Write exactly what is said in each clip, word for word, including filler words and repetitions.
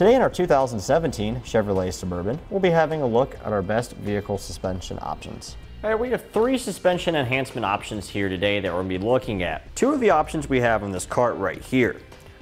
Today in our two thousand seventeen Chevrolet Suburban, we'll be having a look at our best vehicle suspension options. All right, we have three suspension enhancement options here today that we're going to be looking at. Two of the options we have on this cart right here.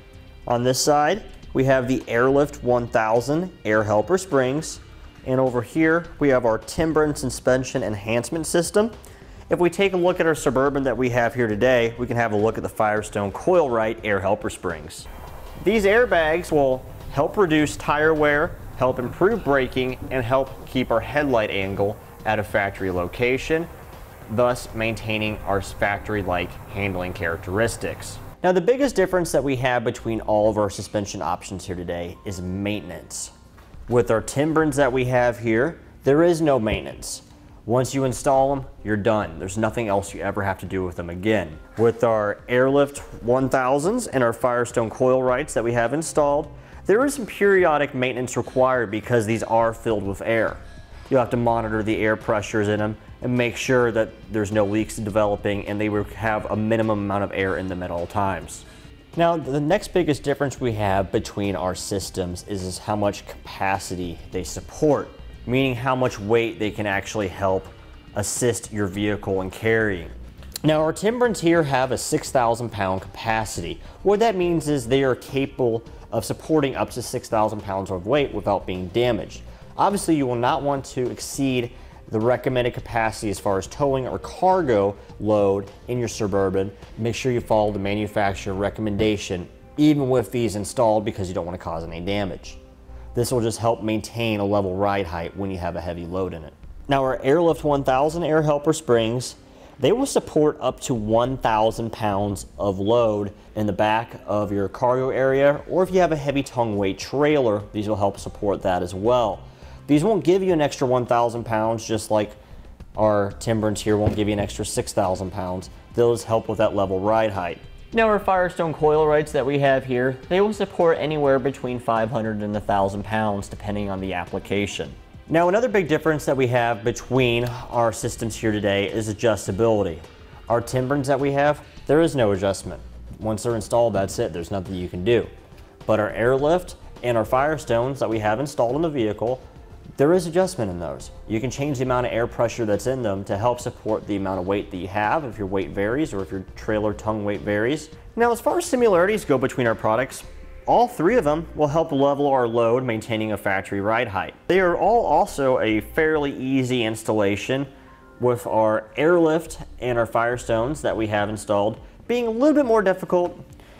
On this side, we have the Airlift one thousand Air Helper Springs, and over here we have our Timbren Suspension Enhancement System. If we take a look at our Suburban that we have here today, we can have a look at the Firestone Coil-Rite Air Helper Springs. These airbags will help reduce tire wear, help improve braking, and help keep our headlight angle at a factory location, thus maintaining our factory-like handling characteristics. Now, the biggest difference that we have between all of our suspension options here today is maintenance. With our Timbrens that we have here, there is no maintenance. Once you install them, you're done. There's nothing else you ever have to do with them again. With our Airlift one thousands and our Firestone Coil-Rites that we have installed, there is some periodic maintenance required because these are filled with air. You'll have to monitor the air pressures in them and make sure that there's no leaks developing and they will have a minimum amount of air in them at all times. Now, the next biggest difference we have between our systems is, is how much capacity they support, meaning how much weight they can actually help assist your vehicle in carrying. Now, our Timbrens here have a six thousand pound capacity. What that means is they are capable of supporting up to six thousand pounds of weight without being damaged. Obviously, you will not want to exceed the recommended capacity as far as towing or cargo load in your Suburban. Make sure you follow the manufacturer recommendation, even with these installed, because you don't want to cause any damage. This will just help maintain a level ride height when you have a heavy load in it. Now, our Airlift one thousand Air Helper Springs, they will support up to one thousand pounds of load in the back of your cargo area, or if you have a heavy tongue weight trailer, these will help support that as well. These won't give you an extra one thousand pounds, just like our Timbrens here won't give you an extra six thousand pounds. Those help with that level ride height. Now, our Firestone Coil-Rites that we have here, they will support anywhere between five hundred and one thousand pounds depending on the application. Now, another big difference that we have between our systems here today is adjustability. Our Timbrens that we have, there is no adjustment. Once they're installed, that's it. There's nothing you can do. But our Airlift and our Firestones that we have installed in the vehicle, there is adjustment in those. You can change the amount of air pressure that's in them to help support the amount of weight that you have if your weight varies or if your trailer tongue weight varies. Now, as far as similarities go between our products, all three of them will help level our load, maintaining a factory ride height. They are all also a fairly easy installation, with our Airlift and our Firestones that we have installed being a little bit more difficult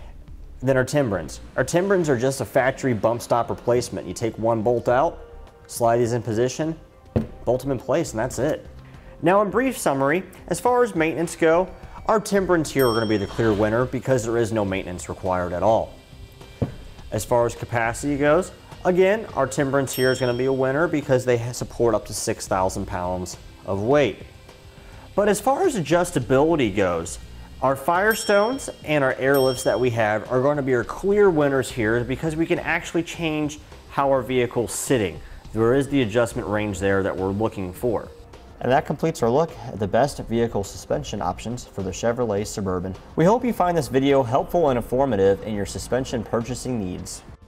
than our Timbrens. Our Timbrens are just a factory bump stop replacement. You take one bolt out, slide these in position, bolt them in place, and that's it. Now, in brief summary, as far as maintenance go, our Timbrens here are going to be the clear winner because there is no maintenance required at all. As far as capacity goes, again, our Timbrens here is going to be a winner because they support up to six thousand pounds of weight. But as far as adjustability goes, our Firestones and our Airlifts that we have are going to be our clear winners here because we can actually change how our vehicle's sitting. There is the adjustment range there that we're looking for. And that completes our look at the best vehicle suspension options for the Chevrolet Suburban. We hope you find this video helpful and informative in your suspension purchasing needs.